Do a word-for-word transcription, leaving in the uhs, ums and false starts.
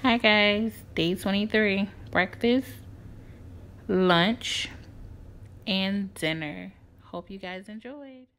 Hi guys, day twenty-three, breakfast, lunch, and dinner. Hope you guys enjoyed.